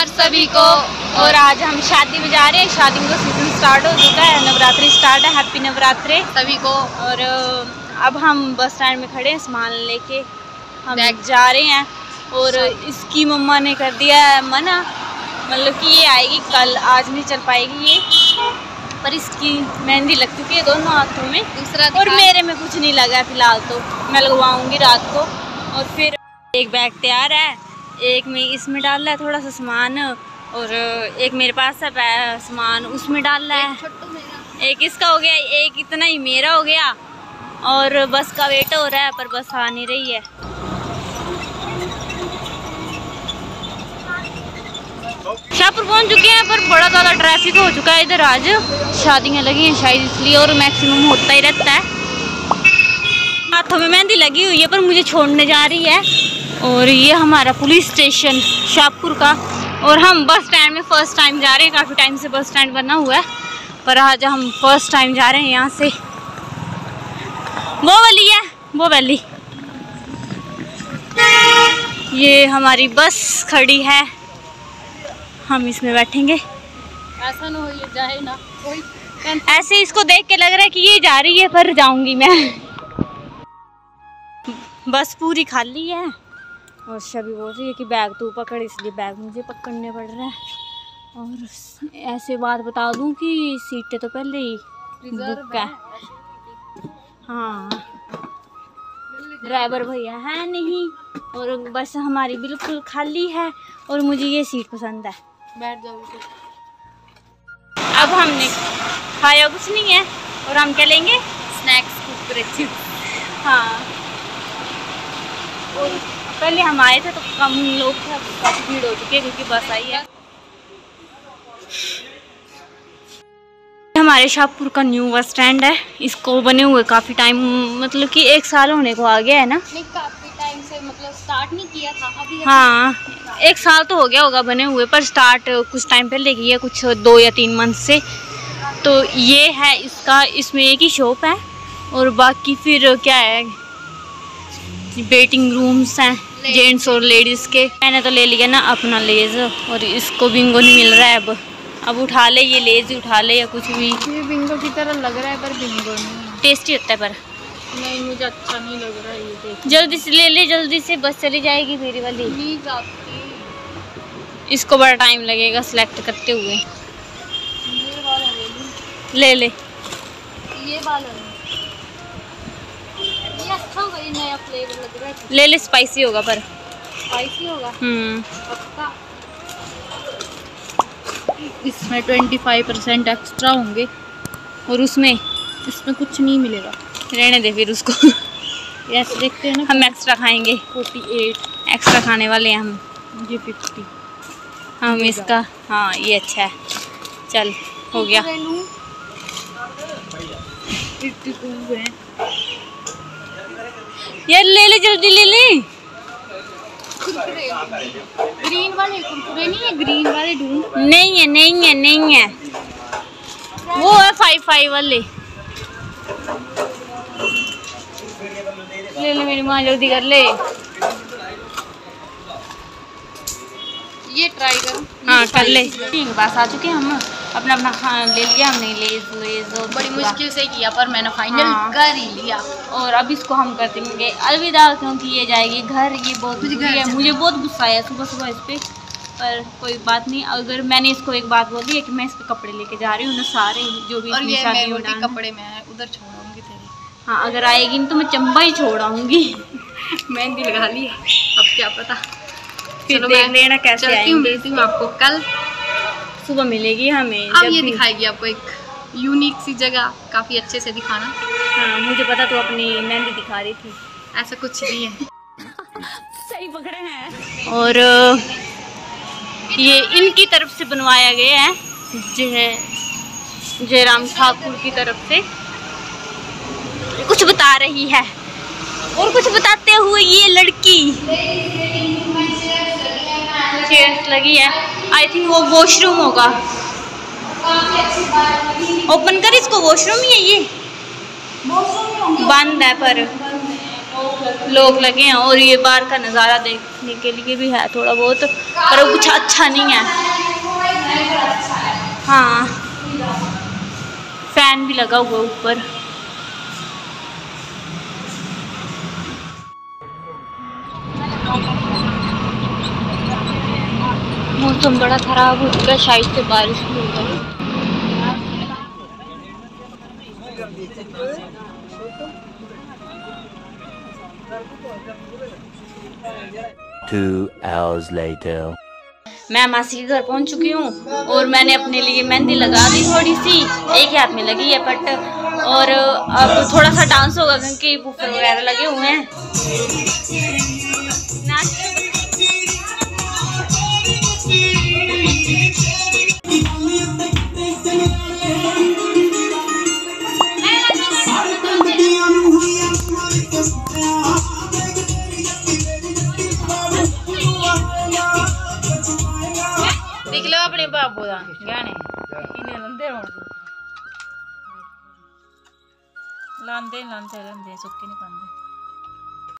नमस्कार सभी को। और आज हम शादी में जा रहे हैं। शादी का सीजन स्टार्ट हो चुका है, नवरात्रि स्टार्ट है। हैप्पी नवरात्रि सभी को। और अब हम बस स्टैंड में खड़े हैं, सामान लेके हम जा रहे हैं। और इसकी मम्मा ने कर दिया है मना, मतलब कि ये आएगी कल, आज नहीं चल पाएगी ये। पर इसकी मेहंदी लग चुकी है दोनों हाथों में, दूसरा और मेरे में कुछ नहीं लगा है फिलहाल, तो मैं लगवाऊंगी रात को। और फिर एक बैग तैयार है, एक में इसमें डाल रहा है थोड़ा सा सामान, और एक मेरे पास है सामान उसमें डाल रहा है। एक इसका हो गया, एक इतना ही मेरा हो गया। और बस का वेट हो रहा है, पर बस आ नहीं रही है। शाहपुर पहुंच चुके हैं, पर बड़ा ज़्यादा ट्रैफिक हो चुका है इधर। आज शादियाँ लगी हैं शायद इसलिए, और मैक्सिमम होता ही रहता है। हाथों में मेहंदी लगी हुई है, पर मुझे छोड़ने जा रही है। और ये हमारा पुलिस स्टेशन शाहपुर का, और हम बस स्टैंड में फर्स्ट टाइम जा रहे हैं। काफ़ी टाइम से बस स्टैंड बना हुआ है, पर आज हम फर्स्ट टाइम जा रहे हैं यहाँ से। वो वाली है, वो वाली। ये हमारी बस खड़ी है, हम इसमें बैठेंगे। ऐसा ना हो ये जाए ना कोई, ऐसे इसको देख के लग रहा है कि ये जा रही है, पर जाऊंगी मैं। बस पूरी खाली है। और शबी बोल रही है कि बैग तू पकड़, इसलिए बैग मुझे पकड़ने पड़ रहा है। और ऐसे बात बता दूं कि सीटें तो पहले ही बुक है। हाँ, ड्राइवर भैया है नहीं, और बस हमारी बिल्कुल खाली है। और मुझे ये सीट पसंद है, बैठ जाओ। अब हमने खाया कुछ नहीं है, और हम क्या लेंगे? स्नैक्स, कुरकुरे। हाँ, और पहले हम आए थे तो कम लोग थे, काफ़ी भीड़ हो चुकी है क्योंकि बस आई है। हमारे शाहपुर का न्यू बस स्टैंड है। इसको बने हुए काफ़ी टाइम, मतलब कि 1 साल होने को आ गया है ना। नहीं, काफ़ी टाइम से, मतलब स्टार्ट नहीं किया था अभी। हाँ, 1 साल तो हो गया होगा बने हुए, पर स्टार्ट कुछ टाइम पहले किया, कुछ 2 या 3 मंथ से। तो ये है इसका, इसमें एक ही शॉप है, और बाकी फिर क्या है, वेटिंग रूम्स हैं जेंट्स और लेडीज़ के। मैंने तो ले लिया ना अपना लेज़, और इसको बिंगो नहीं मिल रहा है। अब उठा ले, ये लेज़ उठा ले या कुछ भी। ये बिंगो की तरह लग रहा है, पर बिंगो नहीं। टेस्टी होता है पर नहीं, मुझे अच्छा नहीं लग रहा है ये टेस्ट। जल्दी से ले ले, जल्दी से बस चली जाएगी मेरी वाली। प्लीज आपकी, इसको बड़ा टाइम लगेगा सिलेक्ट करते हुए। ये वाला ले ले, ये वाला नहीं। ये अच्छा होगा, ये नया फ्लेवर लग रहा है। ले ले, स्पाइसी होगा पर। स्पाइसी होगा पक्का। इसमें 25% एक्स्ट्रा होंगे, और उसमें इसमें कुछ नहीं मिलेगा। रहने दे फिर उसको। ऐसे देखते हैं ना, हम एक्स्ट्रा खाएंगे। 48 एक्स्ट्रा खाने वाले हैं हम। ये 50 हम इसका, हाँ ये अच्छा है। चल हो गया। 52 है। यार ले ले, जल्दी ले ले। कुरकुरे ग्रीन वाले कुरकुरे नहीं है, ग्रीन वाले ढूंढ। नहीं है, नहीं है, नहीं है, वो है 5 वाले। ले ले मेरी माँ, जल्दी कर ले। ये ट्राई करो। हाँ कर ले। ठीक, बस आ चुके हैं हम। अपना अपना खाना ले लिया हमने, लेज़ और बड़ी मुश्किल से किया, पर मैंने फाइनल कर ही लिया। और अब इसको हम कर देंगे अलविदा, क्योंकि ये जाएगी घर। ये बहुत है, मुझे बहुत गुस्सा आया सुबह सुबह इस पर, पर कोई बात नहीं। अगर मैंने इसको एक बात बोली है कि मैं इसके कपड़े लेके जा रही हूँ ना, सारे जो भी और ये शादी मैं कपड़े में है, उधर छोड़ूंगी तेरी। हाँ, अगर आएगी नहीं तो मैं चंबा ही छोड़ आऊँगी। मेहंदी लगा ली, अब क्या पता। फिर देख लेना कैसे आएंगे। मिलती हूँ आपको कल सुबह मिलेगी हमें। अब ये दिखाएगी आपको एक यूनिक सी जगह, काफ़ी अच्छे से दिखाना। हाँ, मुझे पता तू अपनी मेहंदी दिखा रही थी। ऐसा कुछ नहीं है। सही पकड़े हैं। और ये इनकी तरफ से बनवाया गया है, जयराम ठाकुर की तरफ से। कुछ बता रही है, और कुछ बताते हुए ये लड़की। चेयर्स लगी है, आई थिंक वो वॉशरूम होगा। ओपन कर इसको, वॉशरूम ही है ये। बंद है पर लोग लगे हैं और ये बाहर का नज़ारा देखने के लिए भी है थोड़ा बहुत, पर कुछ अच्छा नहीं है। हाँ, फैन भी लगा हुआ ऊपर। मौसम बड़ा खराब हो चुका है, शायद से बारिश भी हो गई। 2 hours later. मैं मासी के घर पहुंच चुकी हूँ और मैंने अपने लिए मेहंदी लगा दी थोड़ी सी, एक हाथ में लगी है पट, और अब थोड़ा सा डांस होगा क्योंकि बूफर वगैरह लगे हुए हैं। देख लो अपने बाबू का गाने इन्हें लंदे लांदे लांदे सुक्के नहीं पाते।